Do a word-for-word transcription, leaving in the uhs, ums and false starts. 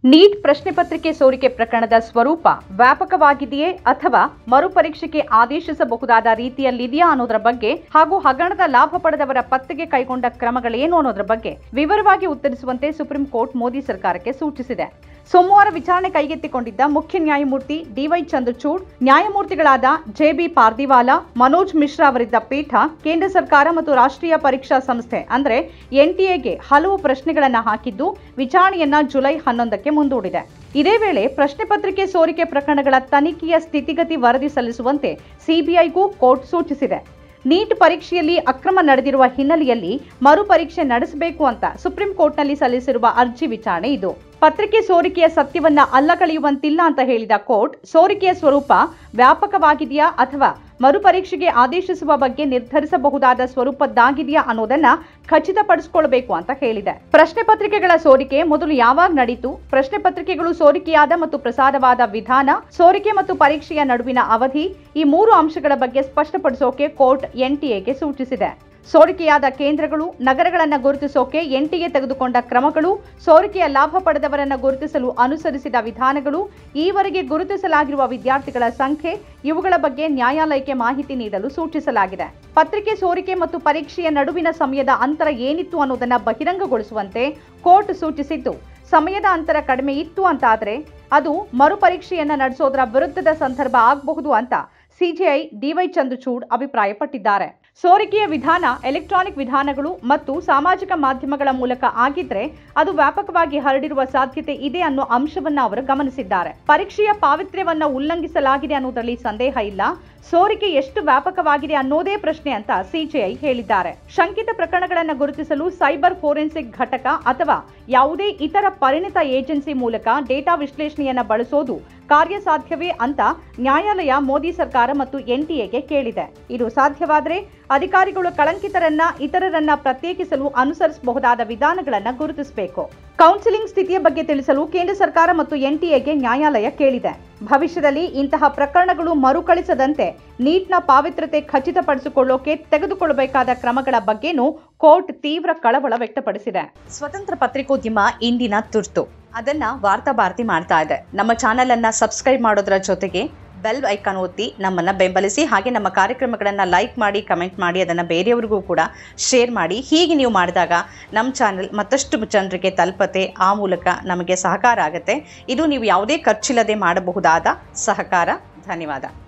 Neat ಪ್ರಶ್ನೆ ಪತ್ರಿಕೆ ಸೋರಿಕೆ ಪ್ರಕರಣದ ಸ್ವರೂಪ ವ್ಯಾಪಕವಾಗಿದೆಯೇ ಅಥವಾ ಮರುಪರೀಕ್ಷೆಗೆ ಆದೇಶಿಸಬಹುದಾದ ರೀತಿಯಲ್ಲಿದೆಯಾ ಅನ್ನೋದರ ಬಗ್ಗೆ ಹಾಗೂ ಹಗರಣದ ಲಾಭ ಪಡೆದವರ ಪತ್ತೆಗೆ ಕೈಗೊಂಡ ಕ್ರಮಗಳೇನು ಅನ್ನೋದರ ಬಗ್ಗೆ ವಿವರವಾಗಿ ಉತ್ತರಿಸುವಂತೆ ಸುಪ್ರೀಂ ಕೋರ್ಟ್ ಮೋದಿ ಸರ್ಕಾರಕ್ಕೆ ಸೂಚಿಸಿದೆ. ಸೋಮವಾರ ವಿಚಾರಣೆ ಕೈಗೆತ್ತಿಕೊಂಡಿದ್ದ ಮುಖ್ಯ ನ್ಯಾಯಮೂರ್ತಿ ಡಿವೈ ಚಂದ್ರಚೂಡ್, ನ್ಯಾಯಮೂರ್ತಿಗಳಾದ ಜೆಬಿ ಪಾರ್ದಿವಾಲಾ, ಮನೋಜ್ ಮಿಶ್ರಾ ಅವರಿದ್ದ ಪೀಠ ಕೇಂದ್ರ ಸರ್ಕಾರ ಮತ್ತು ರಾಷ್ಟ್ರೀಯ ಪರೀಕ್ಷಾ ಸಂಸ್ಥೆ ಅಂದ್ರೆ ಎನ್ಟಿಎಗೆ ಹಲವು ಪ್ರಶ್ನೆಗಳನ್ನು ಹಾಕಿದ್ದು ವಿಚಾರಣೆಯನ್ನ ಜುಲೈ ಹನ್ನೊಂದಕ್ಕೆ ಮುಂದೂಡಿದೆ. ಇದೇ ವೇಳೆ ಪ್ರಶ್ನೆ ಪತ್ರಿಕೆ ಸೋರಿಕೆ ಪ್ರಕರಣಗಳ ತನಿಖೆಯ ಸ್ಥಿತಿಗತಿ ವರದಿ ಸಲ್ಲಿಸುವಂತೆ ಸಿಬಿಐಗೂ ಕೋರ್ಟ್ ಸೂಚಿಸಿದೆ. ನೀಟ್ ಪರೀಕ್ಷೆಯಲ್ಲಿ ಅಕ್ರಮ ನಡೆದಿರುವ ಹಿನ್ನೆಲೆಯಲ್ಲಿ ಮರುಪರೀಕ್ಷೆ ನಡೆಸಬೇಕು ಅಂತ ಸುಪ್ರೀಂ ಕೋರ್ಟ್ನಲ್ಲಿ ಸಲ್ಲಿಸಿರುವ ಅರ್ಜಿ ವಿಚಾರಣೆ ಇದು. ಪತ್ರಿಕೆ ಸೋರಿಕೆಯ ಸತ್ಯವನ್ನ ಅಲ್ಲಗಳೆಯುವಂತಿಲ್ಲ ಅಂತ ಹೇಳಿದ ಕೋರ್ಟ್, ಸೋರಿಕೆಯ ಸ್ವರೂಪ ವ್ಯಾಪಕವಾಗಿದೆಯಾ ಅಥವಾ ಮರುಪರೀಕ್ಷೆಗೆ ಆದೇಶಿಸುವ ಬಗ್ಗೆ ನಿರ್ಧರಿಸಬಹುದಾದ ಸ್ವರೂಪದ್ದಾಗಿದೆಯಾ ಅನ್ನೋದನ್ನ ಖಚಿತಪಡಿಸಿಕೊಳ್ಳಬೇಕು ಅಂತ ಹೇಳಿದೆ. ಪ್ರಶ್ನೆ ಪತ್ರಿಕೆಗಳ ಸೋರಿಕೆ ಮೊದಲು ಯಾವಾಗ ನಡೀತು, ಪ್ರಶ್ನೆ ಪತ್ರಿಕೆಗಳು ಸೋರಿಕೆಯಾದ ಮತ್ತು ಪ್ರಸಾರವಾದ ವಿಧಾನ, ಸೋರಿಕೆ ಮತ್ತು ಪರೀಕ್ಷೆಯ ನಡುವಿನ ಅವಧಿ, ಈ ಮೂರು ಅಂಶಗಳ ಬಗ್ಗೆ ಸ್ಪಷ್ಟಪಡಿಸೋಕೆ ಕೋರ್ಟ್ ಎನ್ಟಿಎಗೆ ಸೂಚಿಸಿದೆ. ಸೋರಿಕೆಯಾದ ಕೇಂದ್ರಗಳು, ನಗರಗಳನ್ನು ಗುರುತಿಸೋಕೆ ಎನ್ಟಿಎ ತೆಗೆದುಕೊಂಡ ಕ್ರಮಗಳು, ಸೋರಿಕೆಯ ಲಾಭ ಪಡೆದವರನ್ನು ಗುರುತಿಸಲು ಅನುಸರಿಸಿದ ವಿಧಾನಗಳು, ಈವರೆಗೆ ಗುರುತಿಸಲಾಗಿರುವ ವಿದ್ಯಾರ್ಥಿಗಳ ಸಂಖ್ಯೆ, ಇವುಗಳ ಬಗ್ಗೆ ನ್ಯಾಯಾಲಯಕ್ಕೆ ಮಾಹಿತಿ ನೀಡಲು ಸೂಚಿಸಲಾಗಿದೆ. ಪತ್ರಿಕೆ ಸೋರಿಕೆ ಮತ್ತು ಪರೀಕ್ಷೆಯ ನಡುವಿನ ಸಮಯದ ಅಂತರ ಏನಿತ್ತು ಅನ್ನೋದನ್ನ ಬಹಿರಂಗಗೊಳಿಸುವಂತೆ ಕೋರ್ಟ್ ಸೂಚಿಸಿದ್ದು, ಸಮಯದ ಅಂತರ ಕಡಿಮೆ ಇತ್ತು ಅಂತಾದ್ರೆ ಅದು ಮರುಪರೀಕ್ಷೆಯನ್ನ ನಡೆಸೋದರ ವಿರುದ್ಧದ ಸಂದರ್ಭ ಆಗಬಹುದು ಅಂತ ಸಿಜೆಐ ಡಿವೈ ಚಂದ್ರಚೂಡ್ ಅಭಿಪ್ರಾಯಪಟ್ಟಿದ್ದಾರೆ. ಸೋರಿಕೆಯ ವಿಧಾನ ಎಲೆಕ್ಟ್ರಾನಿಕ್ ವಿಧಾನಗಳು ಮತ್ತು ಸಾಮಾಜಿಕ ಮಾಧ್ಯಮಗಳ ಮೂಲಕ ಆಗಿದ್ರೆ ಅದು ವ್ಯಾಪಕವಾಗಿ ಹರಡಿರುವ ಸಾಧ್ಯತೆ ಇದೆ ಅನ್ನೋ ಅಂಶವನ್ನ ಅವರು ಗಮನಿಸಿದ್ದಾರೆ. ಪರೀಕ್ಷೆಯ ಪಾವಿತ್ರ್ಯವನ್ನ ಉಲ್ಲಂಘಿಸಲಾಗಿದೆ ಅನ್ನೋದರಲ್ಲಿ ಸಂದೇಹ ಇಲ್ಲ. ಸೋರಿಕೆ ಎಷ್ಟು ವ್ಯಾಪಕವಾಗಿದೆ ಅನ್ನೋದೇ ಪ್ರಶ್ನೆ ಅಂತ ಸಿಜೆಐ ಹೇಳಿದ್ದಾರೆ. ಶಂಕಿತ ಪ್ರಕರಣಗಳನ್ನು ಗುರುತಿಸಲು ಸೈಬರ್ ಫೋರೆನ್ಸಿಕ್ ಘಟಕ ಅಥವಾ ಯಾವುದೇ ಇತರ ಪರಿಣಿತ ಏಜೆನ್ಸಿ ಮೂಲಕ ಡೇಟಾ ವಿಶ್ಲೇಷಣೆಯನ್ನ ಬಳಸೋದು ಕಾರ್ಯಸಾಧ್ಯವೇ ಅಂತ ನ್ಯಾಯಾಲಯ ಮೋದಿ ಸರ್ಕಾರ ಮತ್ತು ಎನ್ಟಿಎಗೆ ಕೇಳಿದೆ. ಇದು ಸಾಧ್ಯವಾದರೆ ಅಧಿಕಾರಿಗಳು ಕಳಂಕಿತರನ್ನ ಇತರರನ್ನ ಪ್ರತ್ಯೇಕಿಸಲು ಅನುಸರಿಸಬಹುದಾದ ವಿಧಾನಗಳನ್ನು ಗುರುತಿಸಬೇಕು. ಕೌನ್ಸಿಲಿಂಗ್ ಸ್ಥಿತಿಯ ಬಗ್ಗೆ ತಿಳಿಸಲು ಕೇಂದ್ರ ಸರ್ಕಾರ ಮತ್ತು ಎನ್ಟಿಎಗೆ ನ್ಯಾಯಾಲಯ ಕೇಳಿದೆ. ಭವಿಷ್ಯದಲ್ಲಿ ಇಂತಹ ಪ್ರಕರಣಗಳು ಮರುಕಳಿಸದಂತೆ ನೀಟ್ನ ಪಾವಿತ್ರ್ಯತೆ ಖಚಿತಪಡಿಸಿಕೊಳ್ಳೋಕೆ ತೆಗೆದುಕೊಳ್ಳಬೇಕಾದ ಕ್ರಮಗಳ ಬಗ್ಗೆನೂ ಕೋರ್ಟ್ ತೀವ್ರ ಕಳವಳ ವ್ಯಕ್ತಪಡಿಸಿದೆ. ಸ್ವತಂತ್ರ ಪತ್ರಿಕೋದ್ಯಮ ಇಂದಿನ ತುರ್ತು, ಅದನ್ನ ವಾರ್ತಾ ಭಾರತಿ ಮಾಡ್ತಾ ಇದೆ. ನಮ್ಮ ಚಾನೆಲ್ ಅನ್ನ ಸಬ್ಸ್ಕ್ರೈಬ್ ಮಾಡೋದ್ರ ಜೊತೆಗೆ ಬೆಲ್ ಐಕಾನ್ ಒತ್ತಿ ನಮ್ಮನ್ನ ಬೆಂಬಲಿಸಿ. ಹಾಗೆ ನಮ್ಮ ಕಾರ್ಯಕ್ರಮಗಳನ್ನು ಲೈಕ್ ಮಾಡಿ, ಕಮೆಂಟ್ ಮಾಡಿ, ಅದನ್ನು ಬೇರೆಯವರಿಗೂ ಕೂಡ ಶೇರ್ ಮಾಡಿ. ಹೀಗೆ ನೀವು ಮಾಡಿದಾಗ ನಮ್ಮ ಚಾನೆಲ್ ಮತ್ತಷ್ಟು ಜನರಿಗೆ ತಲುಪತ್ತೆ, ಆ ಮೂಲಕ ನಮಗೆ ಸಹಕಾರ ಆಗುತ್ತೆ. ಇದು ನೀವು ಯಾವುದೇ ಖರ್ಚಿಲ್ಲದೆ ಮಾಡಬಹುದಾದ ಸಹಕಾರ. ಧನ್ಯವಾದ.